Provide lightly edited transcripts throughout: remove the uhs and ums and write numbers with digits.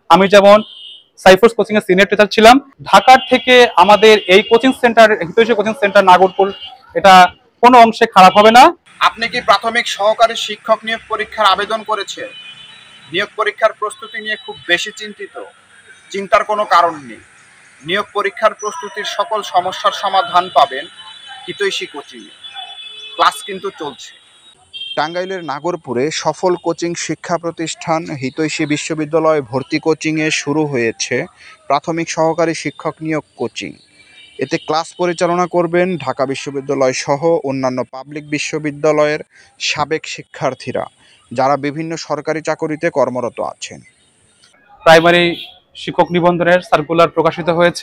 আমি যেমন সাইফোর্স কোচিং এর সিনিয়র টিচার ছিলাম। ঢাকার থেকে আমাদের এই coaching centre Hitoishi coaching centre Nagarpur এটা কোনো অংশে খারাপ হবে না। আপনি কি প্রাথমিক সহকারী শিক্ষক নিয়োগ পরীক্ষার আবেদন করেছেন? নিয়োগ পরীক্ষার প্রস্তুতি নিয়ে খুব বেশি চিন্তিত? চিন্তার কোনো কারণ নেই। নিয়োগ পরীক্ষার প্রস্তুতির সকল সমস্যার সমাধান পাবেন হিতৈষী কোচিংয়ে। ক্লাস কিন্তু চলছে। টাঙ্গাইলের নাগরপুরে সফল কোচিং শিক্ষা প্রতিষ্ঠান হিতৈষী বিশ্ববিদ্যালয় ভর্তি কোচিংয়ে শুরু হয়েছে প্রাথমিক সহকারী শিক্ষক নিয়োগ কোচিং। এতে ক্লাস পরিচালনা করবেন ঢাকা বিশ্ববিদ্যালয় সহ অন্যান্য পাবলিক বিশ্ববিদ্যালয়ের সাবেক শিক্ষার্থীরা, যারা বিভিন্ন সরকারি চাকরিতে কর্মরত আছেন। প্রাইমারি শিক্ষক নিবন্ধনের সার্কুলার প্রকাশিত হয়েছে।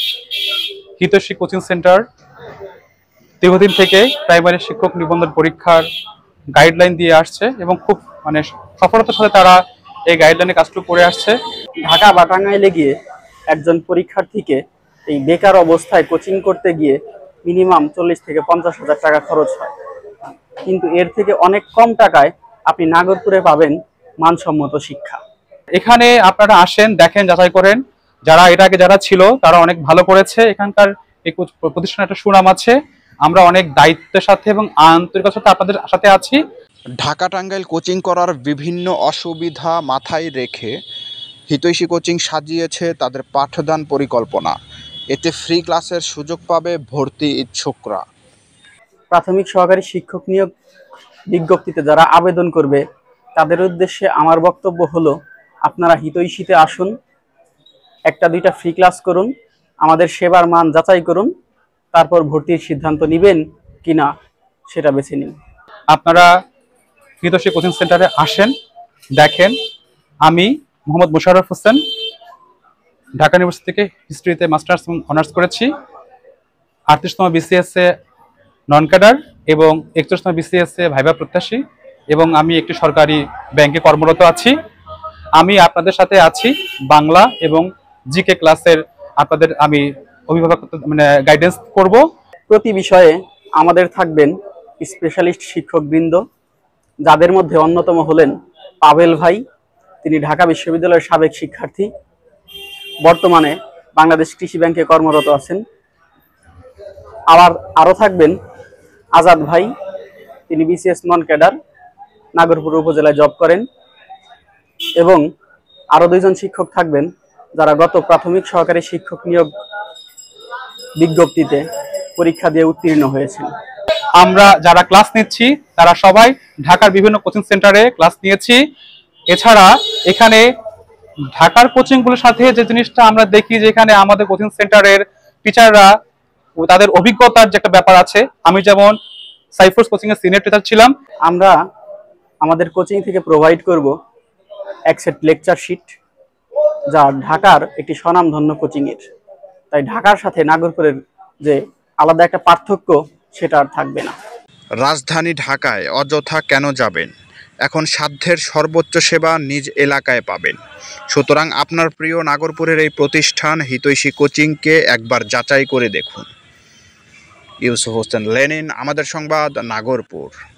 হিতৈষী কোচিং সেন্টার দীর্ঘদিন থেকে প্রাইমারি শিক্ষক নিবন্ধন পরীক্ষার গাইডলাইন দিয়ে আসছে এবং খুব সফলতার সাথে তারা এই গাইডলাইনে কাজটুকু করে আসছে। ঢাকা বা টাঙ্গাইলে গিয়ে একজন পরীক্ষার্থীকে এই বেকার অবস্থায় কোচিং করতে গিয়ে মিনিমাম 40 থেকে 50,000 টাকা খরচ হয়, কিন্তু এর থেকে অনেক কম টাকায় আপনি নাগরপুরে পাবেন মানসম্মত শিক্ষা। এখানে আপনারা আসেন, দেখেন, যাচাই করেন। যারা এর আগে যারা ছিল তারা অনেক ভালো করেছে। এখানকার এই প্রতিষ্ঠানে একটা সুনাম আছে। আমরা অনেক দায়িত্বের সাথে এবং আন্তরিকতার সাথে আপনাদের সাথে আছি। ঢাকা টাঙ্গাইল কোচিং করার বিভিন্ন অসুবিধা মাথায় রেখে হিতৈষী কোচিং সাজিয়েছে তাদের পাঠদান পরিকল্পনা। এতে ফ্রি ক্লাসের সুযোগ পাবে ভর্তি ইচ্ছুকরা। প্রাথমিক সহকারী শিক্ষক নিয়োগ বিজ্ঞপ্তিতে যারা আবেদন করবে তাদের উদ্দেশ্যে আমার বক্তব্য হলো, আপনারা হিতৈষীতে আসুন, 1-2টা ফ্রি ক্লাস করুন, আমাদের সেবার মান যাচাই করুন, তারপর ভর্তির সিদ্ধান্ত নেবেন কিনা সেটা বেছে নিন। আপনারা হিতৈষী কোচিং সেন্টারে আসেন, দেখেন। আমি মোহাম্মদ মোশাররফ হোসেন, ঢাকা ইউনিভার্সিটি থেকে হিস্ট্রিতে মাস্টার্স এবং অনার্স করেছি। 38তম বিসিএস এ নন ক্যাডার এবং 41তম বিসিএস এ ভাইবা প্রত্যাশী, এবং আমি একটি সরকারি ব্যাংকে কর্মরত আছি। আমি আপনাদের সাথে আছি বাংলা এবং জিকে ক্লাসের। আপনাদের আমি অভিভাবক গাইডেন্স করব। প্রতি বিষয়ে আমাদের থাকবেন স্পেশালিস্ট শিক্ষকবৃন্দ, যাদের মধ্যে অন্যতম হলেন পাবেল ভাই। তিনি ঢাকা বিশ্ববিদ্যালয়ের সাবেক শিক্ষার্থী, বর্তমানে বাংলাদেশ কৃষি ব্যাংকে কর্মরত আছেন। আরও থাকবেন আজাদ ভাই, তিনি বিসিএস নন ক্যাডার, নাগরপুর উপজেলায় জব করেন। এবং আরও 2জন শিক্ষক থাকবেন যারা গত প্রাথমিক সহকারী শিক্ষক নিয়োগ বিজ্ঞপ্তিতে পরীক্ষা দিয়ে উত্তীর্ণ হয়েছেন। আমরা যারা ক্লাস নিচ্ছি তারা সবাই ঢাকার বিভিন্ন কোচিং সেন্টারে ক্লাস নিয়েছি। এছাড়া এখানে ঢাকার কোচিংগুলোর সাথে যে জিনিসটা আমরা দেখি, যে এখানে আমাদের কোচিং সেন্টারের টিচাররা তাদের অভিজ্ঞতার যে একটা ব্যাপার আছে। আমি যেমন সাইফোর্স কোচিং এর সিনিয়র টিচার ছিলাম। আমরা আমাদের কোচিং থেকে প্রোভাইড করব এক সেট লেকচার শিট, যা ঢাকার একটি স্বনামধন্য কোচিংয়ের। তাই ঢাকার সাথে নাগরপুরের যে আলাদা একটা পার্থক্য সেটা আর থাকবে না। রাজধানী ঢাকায় অযথা কেন যাবেন? এখন সাধ্যের সর্বোচ্চ সেবা নিজ এলাকায় পাবেন। সুতরাং আপনার প্রিয় নাগরপুরের এই প্রতিষ্ঠান হিতৈষী কোচিংকে একবার যাচাই করে দেখুন। ইউসুফ হোসেন লেনিন, আমাদের সংবাদ, নাগরপুর।